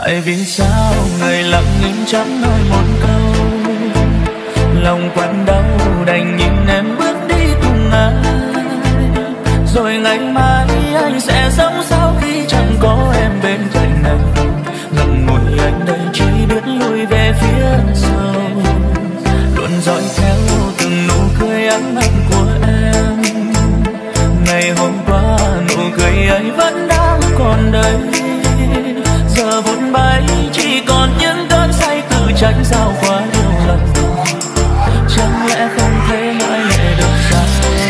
Tại vì sao người lặng im chẳng nói một câu, lòng quặn đau đành nhìn em bước đi cùng ai. Rồi ngày mai anh sẽ sống sao khi chẳng có em bên cạnh anh. Ngậm ngùi anh đây chỉ biết lùi về phía sau, luôn dõi theo từng nụ cười ấm áp của em. Ngày hôm qua nụ cười ấy vẫn đang còn đây, giờ vụt bay chỉ còn những cơn say tự trách sao quá nhiều lần. Chẳng lẽ không thể ngoại lệ được sao?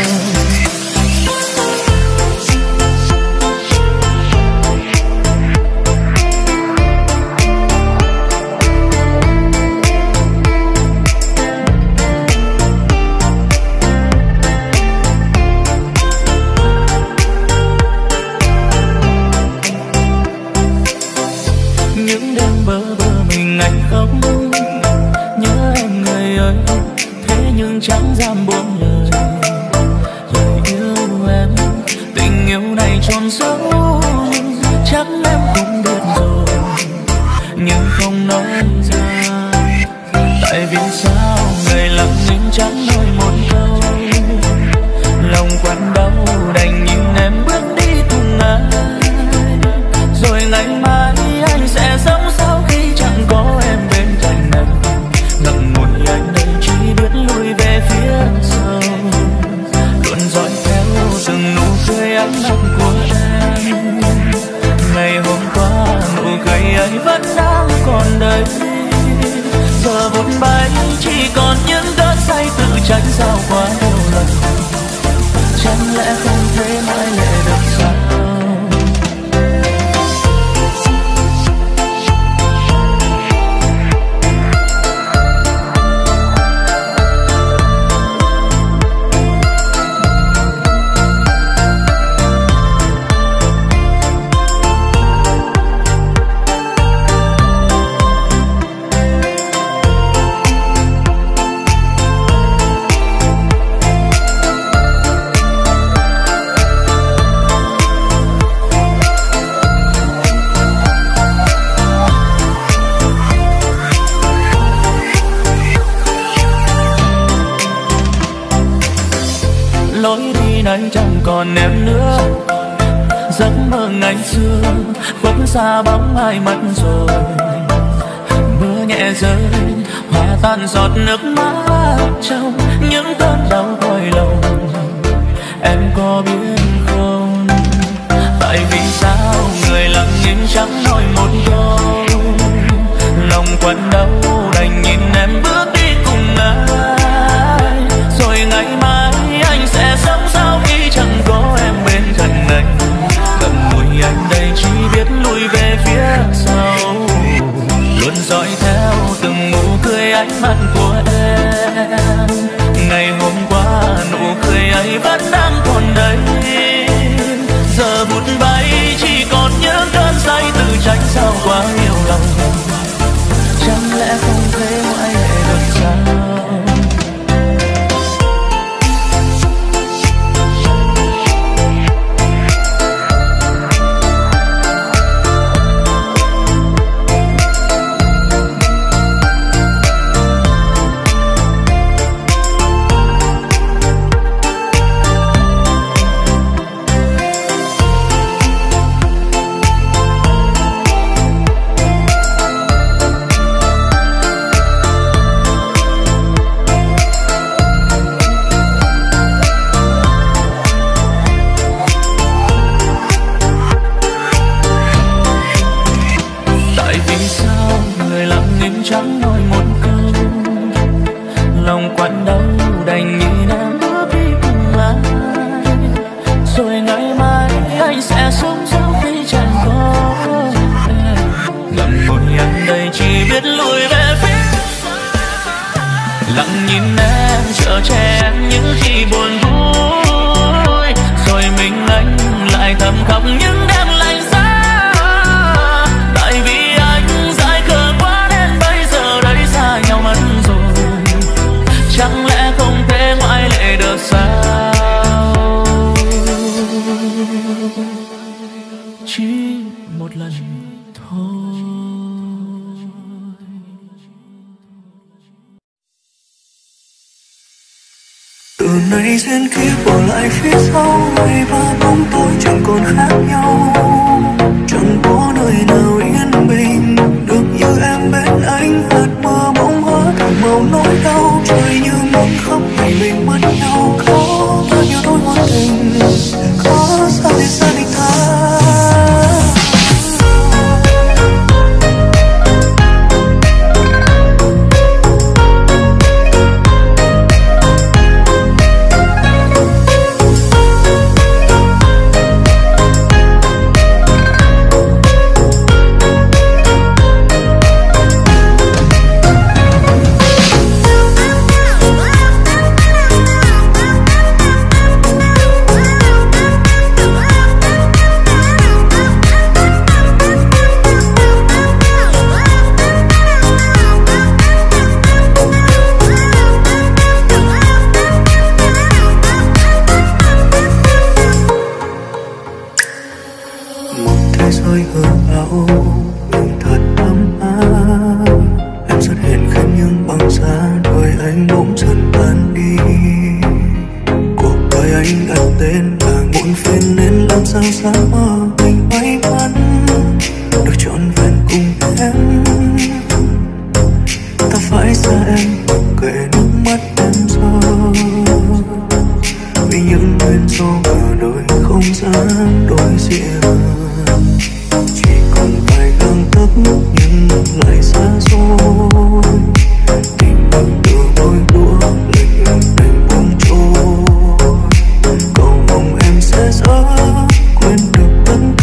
Những đêm bơ vơ mình anh khóc, nhớ em người ơi, thế nhưng chẳng dám buông lời. Rồi yêu em, tình yêu này trôn sâu, chắc em cũng biết rồi, nhưng không nói ra. Tại vì sao người lặng im chẳng nói một câu, lòng quặn đau đành nhìn em bước đi cùng ai. Rồi ngày mai anh sẽ sống sao khi chẳng có em bên cạnh anh. Ngậm ngùi anh đây chỉ biết lùi về phía sau, luôn dõi theo từng nụ cười ấm áp của em. Ngày hôm qua nụ cười ấy vẫn đang còn đây, giờ vụt bay chỉ còn những cơn say tự trách sao quá nhiều lần. Chẳng lẽ không thể ngoại lệ được sao? Lối đi này chẳng còn em nữa, giấc mơ ngày xưa khuất xa bóng ai mất rồi. Mưa nhẹ rơi hòa tan giọt nước mắt trong những cơn đau cõi lòng. Em có biết không, tại vì sao người lặng im chẳng nói một câu, lòng quặn đau đành nhìn em bước đi cùng ai. Rồi ngày mai anh sẽ sống sao khi chẳng có em bên cạnh anh. Ngậm ngùi anh đây chỉ biết lùi về phía sau, luôn dõi theo từng nụ cười ánh mắt của em. Ngày hôm qua nụ cười ấy vẫn đang còn đây, giờ vụt bay chỉ còn những cơn say tự trách sao quá nhiều lòng. Chẳng lẽ không thể ngoại lệ được sao? Chẳng nói một câu, lòng quặn đau đành nhìn em bước đi cùng ai. Rồi ngày mai anh sẽ sống sao khi chẳng có em. Ngậm ngùi anh đây chỉ biết lùi về phía sau, lặng nhìn em chở che em những khi buồn vui. Rồi mình anh lại thầm khóc những đêm lạnh giá. Tại vì anh dại khờ quá đến bây giờ đây xa nhau mất rồi. Chẳng lẽ không thể ngoại lệ được sao? Chỉ một lần thôi. này duyên kiếp bỏ lại phía sau, ngày và bóng tối chẳng còn khác nhau. Chẳng có nơi nào yên bình được như em bên anh. Hạt mưa bỗng hóa thành màu nỗi đau, trời như muốn khóc ngày mình mất nhau. Có bao nhiêu nỗi ngôn tình, có sao để xa định tha. Rơi hư ảo nhưng thật ấm áp. Em xuất hiện khi những băng giá, đời anh bỗng dần tan đi. Cuộc đời anh đặt tên là muộn phiền, nên làm sao dám mơ mình may mắn được trọn vẹn cùng em. Ta phải xa em kệ nước mắt em rơi, vì những nguyên do cả đời không dám đối diện. Chỉ còn vài găng tấc nhưng lại xa xôi, tình mình từ đôi đũa lệch lạc đành buông trôi. Cầu mong em sẽ sớm quên được tất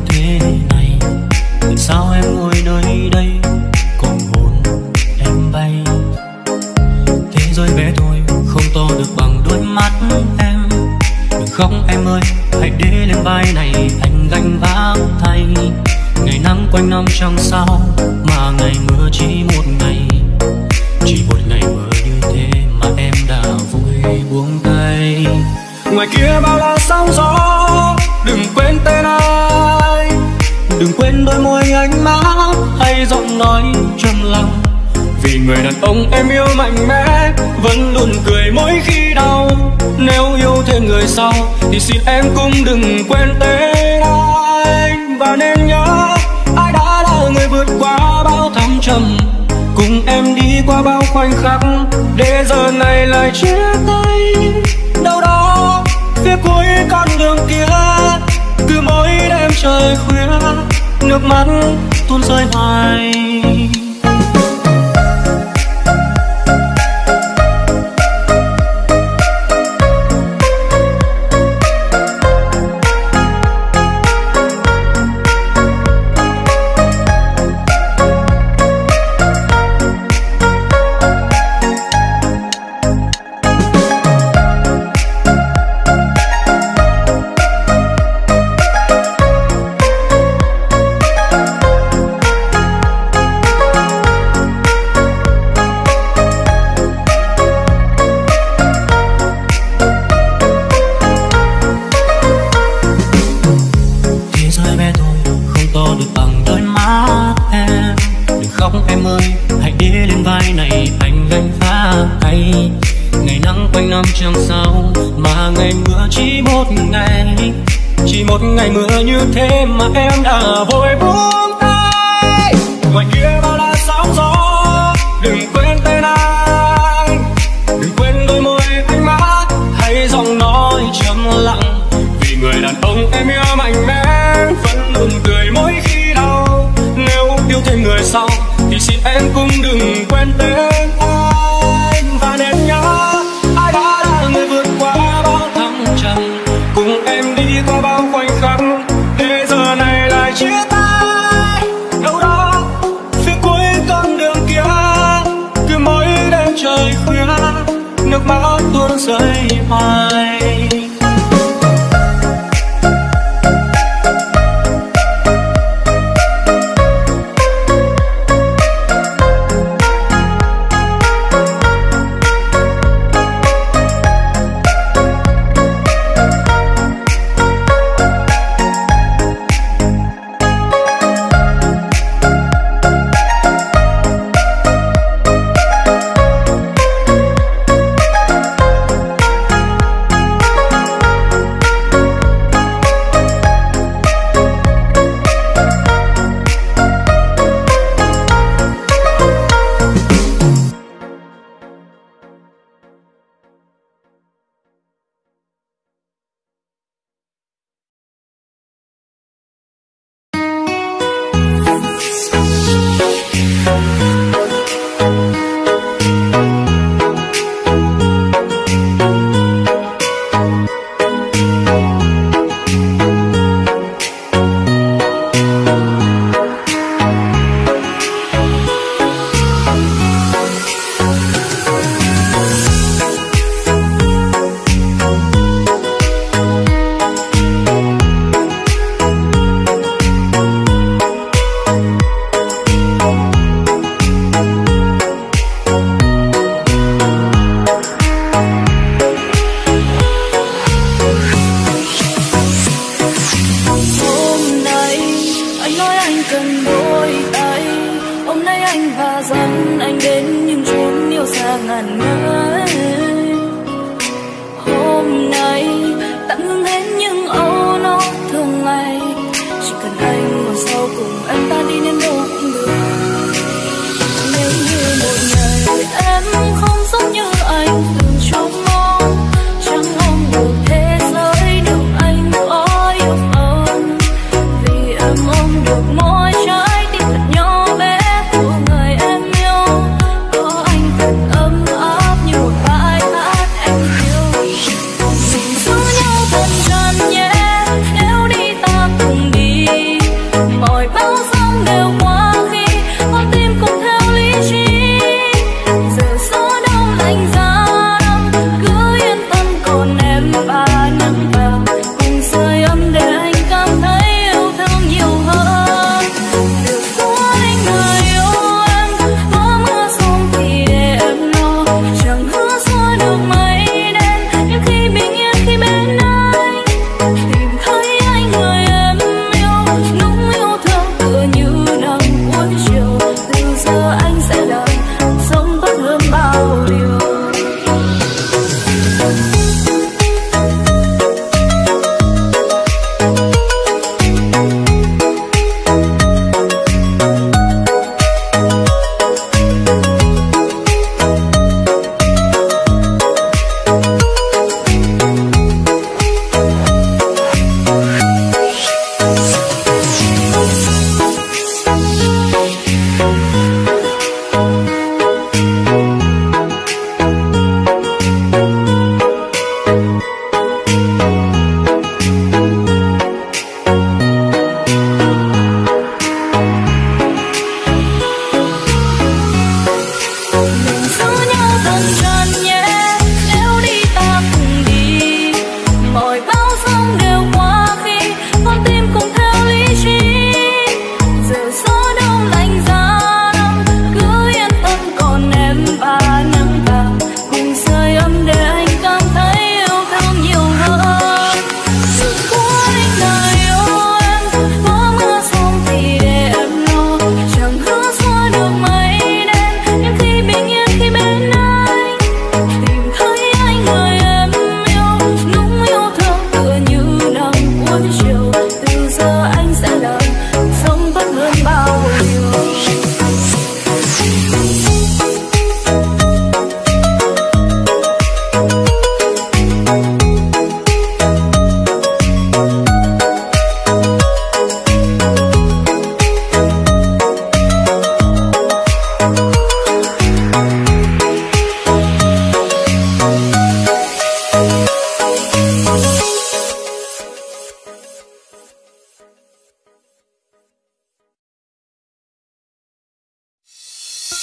thế này. Tại sao em ngồi nơi đây còn hồn em bay? Thế giới bé thôi không to được bằng đôi mắt em. Đừng khóc em ơi, hãy để lên vai này anh gánh vác thay. Ngày nắng quanh năm chẳng sao, mà ngày mưa chỉ một ngày. Chỉ một ngày mưa như thế mà em đã vui buông tay. Ngoài kia bao la sóng gió, đừng quên tên anh. Đừng quên đôi môi ánh mắt hay giọng nói trầm lặng. Vì người đàn ông em yêu mạnh mẽ vẫn luôn cười mỗi khi đau. Nếu yêu thêm người sau thì xin em cũng đừng quên tên anh. Và nên nhớ ai đã là người vượt qua bao thăng trầm, cùng em đi qua bao khoảnh khắc, để giờ này lại chia tay. Đâu đó phía cuối con đường kia, cứ mỗi đêm trời khuya, nước mắt tuôn rơi hoài. Chẳng sao mà ngày mưa chỉ một ngày. Chỉ một ngày mưa như thế mà em đã vội buông tay. Ngoài kia bao la sóng gió, đừng quên tên anh. Đừng quên đôi môi ánh mắt hay giọng nói trầm lặng. Vì người đàn ông em yêu mạnh mẽ vẫn luôn cười mỗi khi đau. Nếu yêu thêm người sau thì xin em cũng đừng quên tên anh. Và nên nhớ ai đã là người vượt qua bao thăng trầm, cùng em đi qua bao khoảnh khắc, để giờ này lại chia tay. Đâu đó phía cuối con đường kia, cứ mỗi đêm trời khuya, nước mắt tuôn rơi hoài. Giữ nhau bên trần nhé, nếu đi ta cùng đi.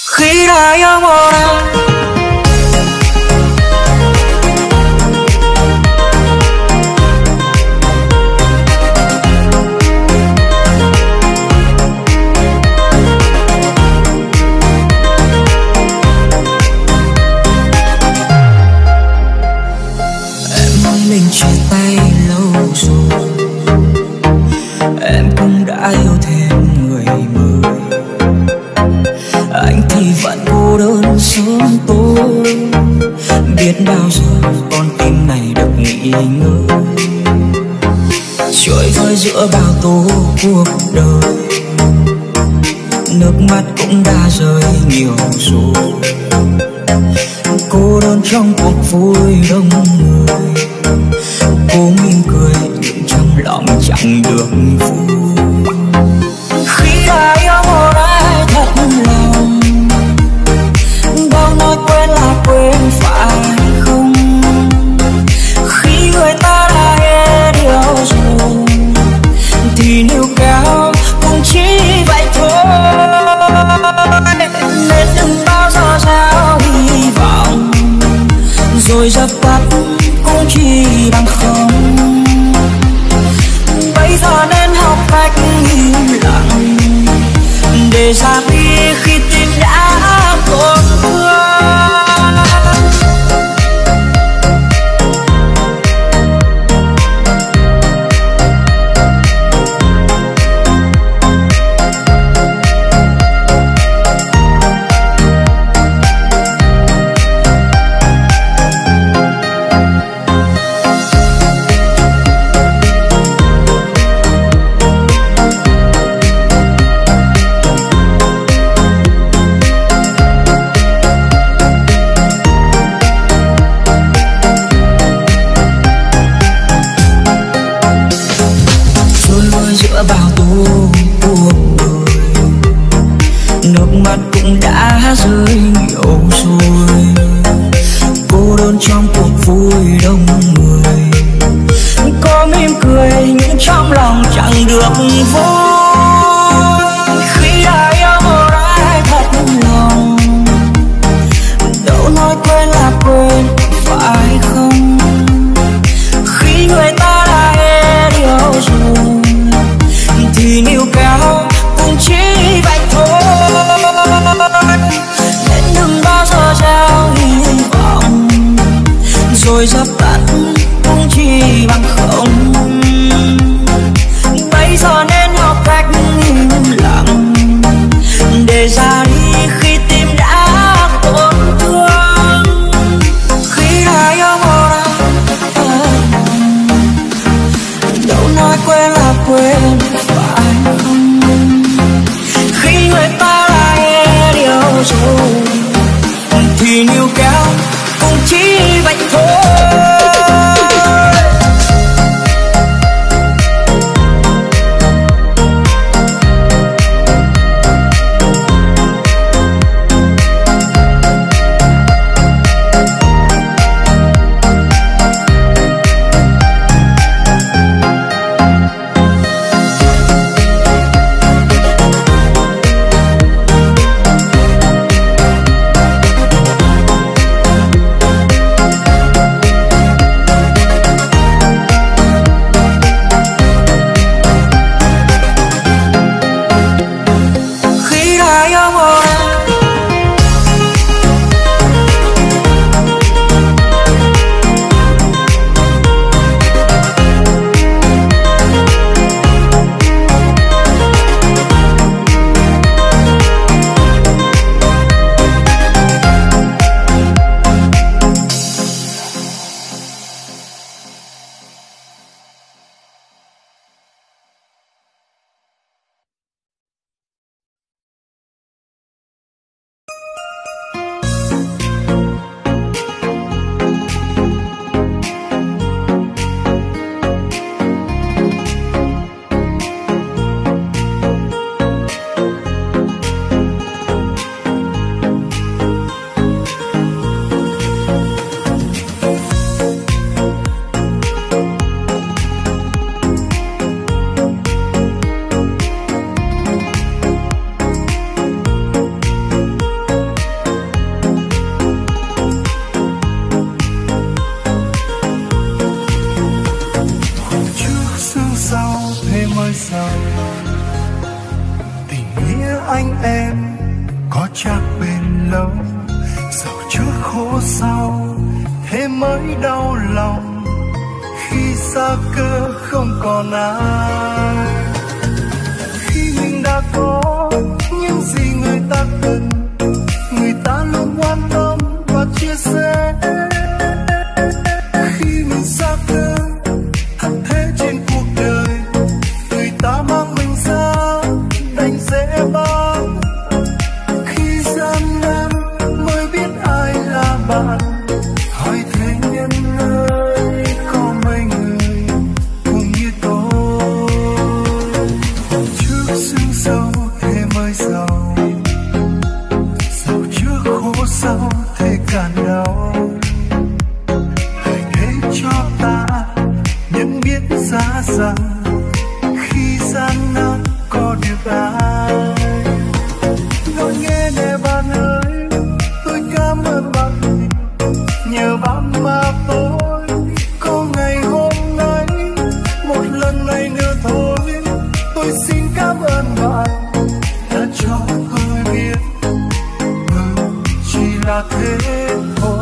Khi đã yêu một ai mình chia tay lâu rồi, em cũng đã yêu thêm người mới. Anh thì vẫn cô đơn sớm tối, biết bao giờ con tim này được nghỉ ngơi. Trôi vơi giữa bao tố cuộc đời, nước mắt cũng đã rơi nhiều rồi. Cô đơn trong cuộc vui đông người, cô mỉm cười nhưng trong lòng chẳng được vui. khi đã yêu một ai thật lòng, bao nói quên là quên phải không? Khi người ta đã hết điều rồi thì níu kéo cũng chỉ vậy thôi. Nên đừng bao giờ gieo hy vọng rồi dập tắt cũng chỉ bằng không. Bây giờ nên học cách im lặng để ra đi khi tim đã tổn thương. Bao tố cuộc đời, nước mắt cũng đã rơi nhiều rồi. Cô đơn trong cuộc vui đông người, Cô mỉm cười nhưng trong lòng chẳng được vui. Khi đã yêu một ai thật lòng, đâu nói quên là quên phải không? Khi người ta đã hết điều rồi thì níu kéo cũng chỉ vậy thôi. Nên đừng bao giờ anh em có chắc bền lâu, dẫu trước khổ sau thế mới đau lòng khi xa cơ không còn ai. Khi mình đã có những gì người ta cần, người ta luôn quan tâm và chia sẻ. Khi mình xa cơ thật thế trên cuộc đời, người ta mang mình ra đành dễ bán. Khi gian nan mới biết ai là bạn, hỏi thế nhân ơi có mấy người cùng như tôi. Trước sương sâu thế mới giàu, giàu trước khổ sau thế cạn đau. Hãy để cho ta nhận biết giá rằng khi gian nan có được ai. Nói nghe nè bạn ơi, tôi cảm ơn bạn vì nhờ bạn mà tôi có ngày hôm nay. Một lần này nữa thôi, tôi xin cảm ơn bạn đã cho tôi biết chỉ là thế thôi.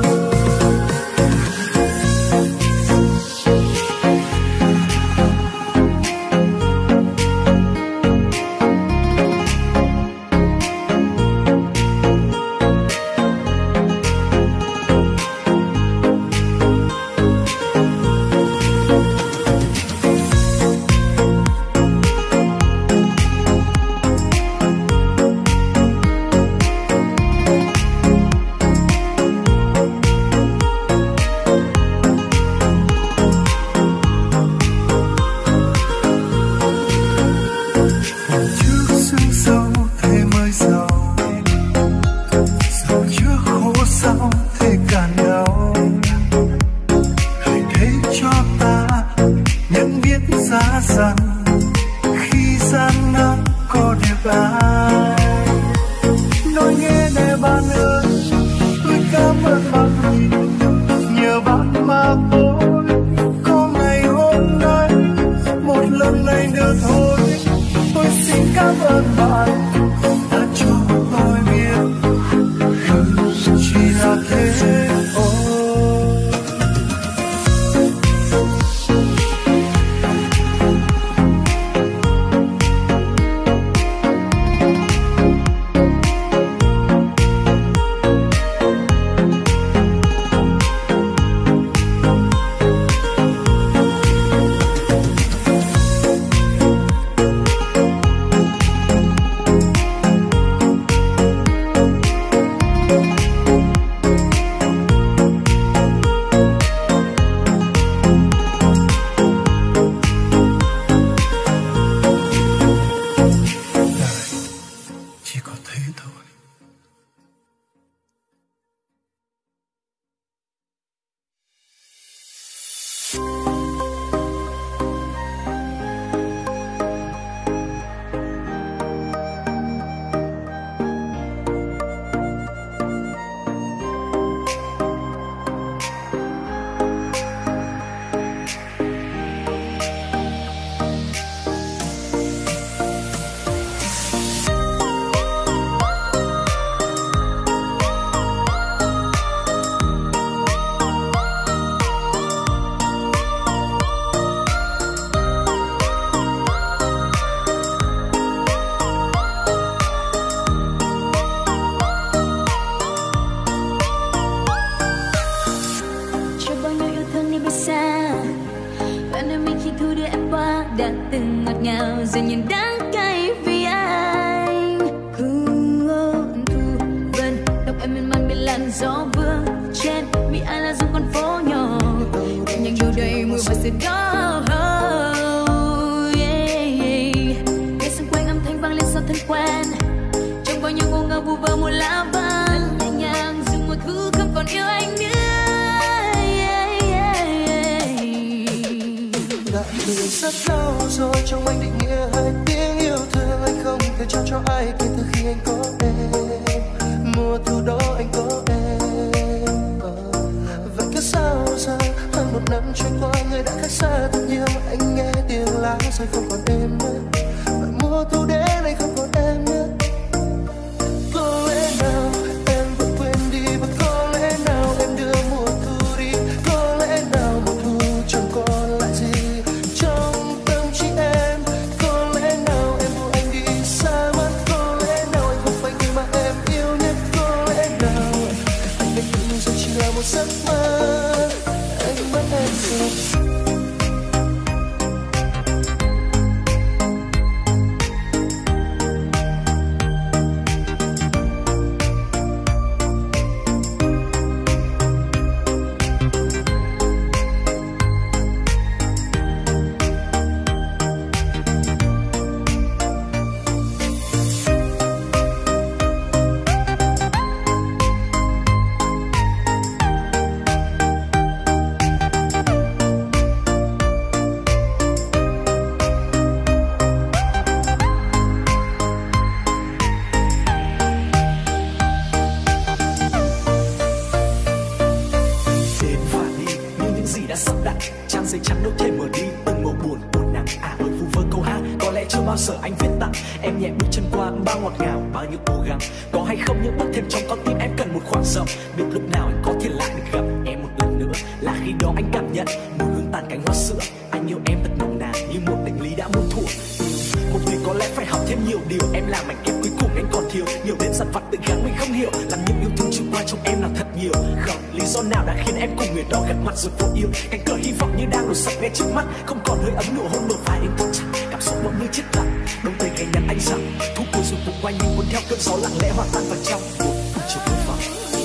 Rất lâu rồi trong anh định nghĩa hai tiếng yêu thương, anh không thể trao cho ai kể từ khi anh có em. Mùa thu đó anh có em. Vậy cứ sao giờ hơn một năm trôi qua, người đã khác xa thật nhiều. Anh nghe tiếng lá rơi không còn em nữa, và mùa thu đến anh không còn em nữa. Em nhẹ bước chân qua bao ngọt ngào, bao nhiêu cố gắng. Có hay không những bước thêm trong con tim em cần một khoảng rộng. Biết lúc nào anh có thể lại được gặp em một lần nữa, là khi đó anh cảm nhận mùi hương tàn cánh hoa sữa. Anh yêu em thật nồng nàn như một định lý đã muôn thuở. Một người có lẽ phải học thêm nhiều điều, em là mảnh ghép cuối cùng anh còn thiếu. Nhiều đến dằn vặt tự gắng mình không hiểu, làm những yêu thương chưa qua trong em là thật nhiều. Không lý do nào đã khiến em cùng người đó gặp mặt rồi vô yêu. Cánh cửa hy vọng như đang đổ sập ngay trước mắt, không còn hơi ấm nụ hôn bờ vai em thật chặt. Cảm xúc bỗng như chết lặng, đôi tay gầy nhặt anh rằng thu cuối rồi cùng quanh mình cuốn theo cơn gió lặng lẽ hòa tan vào trong một chiều cuối vòng.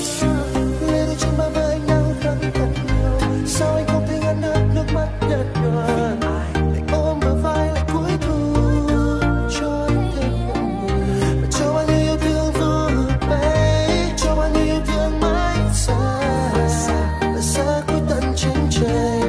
Lê đôi trên ba vai anh đang khắc thật nhiều, sao anh không thể ngăn được nước mắt nhạt nhòa. Lại ôm bờ vai lại cúi thu cho anh thêm một người, và cho bao nhiêu yêu thương vụt bay, cho bao nhiêu yêu thương mãi xa, là xa cuối tận chân trời.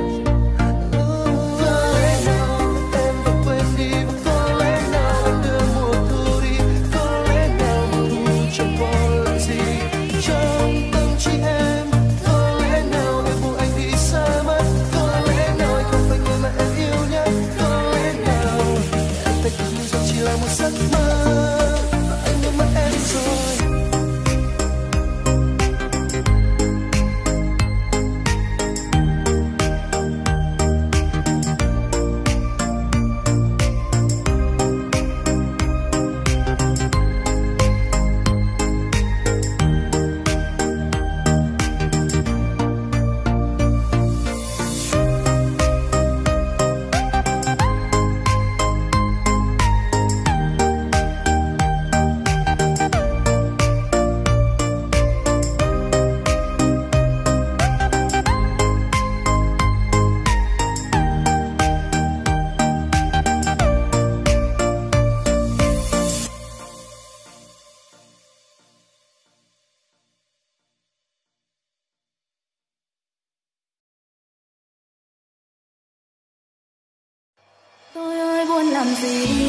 Tôi ơi buồn làm gì